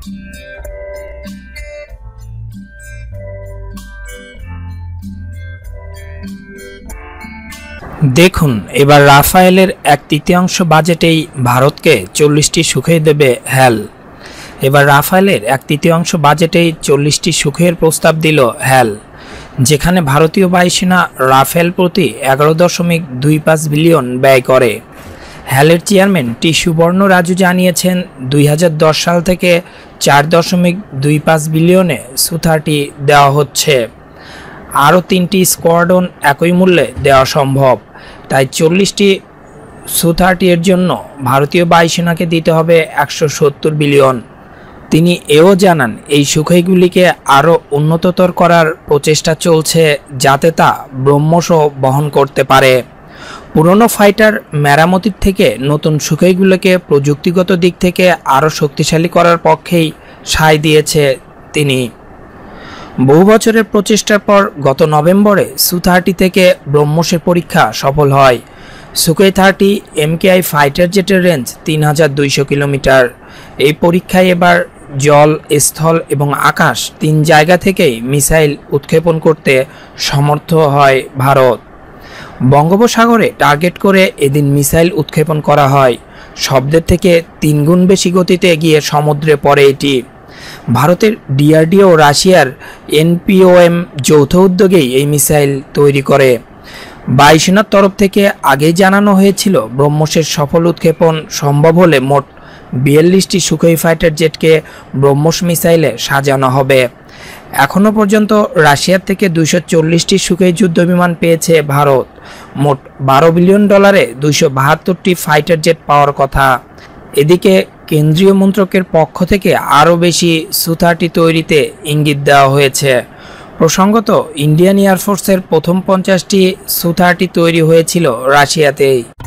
দেখুন, এবার রাফায়েলের 1/3 বাজেটেই ভারতকে 40টি সুখই দেবে হ্যাল। এবার রাফায়েলের 1/3 বাজেটেই 40টি সুখের প্রস্তাব দিল হ্যাল, যেখানে ভারতীয় বায়ুসেনা রাফেল প্রতি 11.25 বিলিয়ন ব্যয় করে। হ্যালের চেয়ারম্যান টি সুবর্ণ রাজু জানিয়েছেন, 2010 সাল থেকে 4.25 বিলিয়নে সু-30 দেওয়া হচ্ছে। আরও 3টি স্কোয়াড্রন একই মূল্যে দেওয়া সম্ভব। তাই 40টি সু-30 এর জন্য ভারতীয় বায়ুসেনাকে দিতে হবে 170 বিলিয়ন। তিনি এও জানান, এই সুখইগুলিকে আরও উন্নততর করার প্রচেষ্টা চলছে, যাতে তা ব্রহ্মসও বহন করতে পারে। পুরনো ফাইটার মেরামতির থেকে নতুন সুখইগুলোকে প্রযুক্তিগত দিক থেকে আরও শক্তিশালী করার পক্ষেই সায় দিয়েছে তিনি। বহু বছরের প্রচেষ্টার পর গত নভেম্বরে সু-30 থেকে ব্রহ্মসের পরীক্ষা সফল হয়। সুখই 30 MKI ফাইটার জেটের রেঞ্জ 3200 কিলোমিটার। এই পরীক্ষায় এবার জল, স্থল এবং আকাশ 3 জায়গা থেকেই মিসাইল উৎক্ষেপণ করতে সমর্থ হয় ভারত। বঙ্গোপসাগরে টার্গেট করে এদিন মিসাইল উৎক্ষেপণ করা হয়। শব্দের থেকে 3 গুণ বেশি গতিতে গিয়ে সমুদ্রে পড়ে এটি। ভারতের ডিআরডিও ও রাশিয়ার এনপিওএম যৌথ উদ্যোগেই এই মিসাইল তৈরি করে। বায়ুসেনার তরফ থেকে আগেই জানানো হয়েছিল, ব্রহ্মসের সফল উৎক্ষেপণ সম্ভব হলে মোট 42টি সুখই ফাইটার জেটকে ব্রহ্মস মিসাইলে সাজানো হবে। এখনও পর্যন্ত রাশিয়ার থেকে 240টি সুখই যুদ্ধবিমান পেয়েছে ভারত। মোট $12 বিলিয়ন 272টি ফাইটার জেট পাওয়ার কথা। এদিকে কেন্দ্রীয় মন্ত্রকের পক্ষ থেকে আরও বেশি সু-30 তৈরিতে ইঙ্গিত দেওয়া হয়েছে। প্রসঙ্গত, ইন্ডিয়ান এয়ারফোর্সের প্রথম 50টি সু-30 তৈরি হয়েছিল রাশিয়াতেই।